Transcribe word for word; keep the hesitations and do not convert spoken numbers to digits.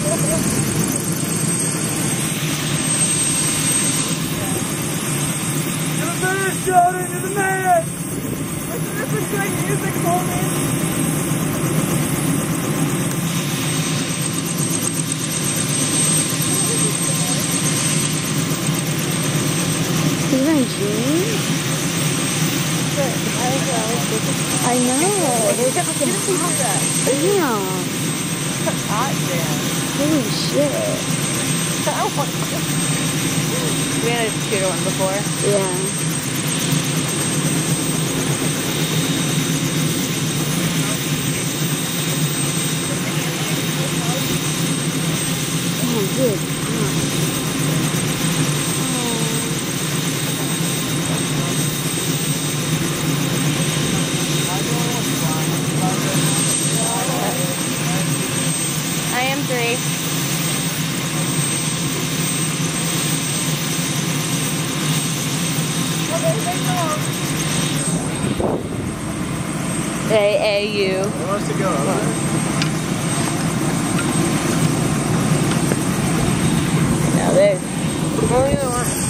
Shout into the man! Listen to this good music, homie! He's wearing jeans? I know. There's a fucking hot. Damn. Hot damn. Holy shit. We had a scooter one before. Yeah. Oh, good. I am three. A A U. Who wants to go? Now there's only the one.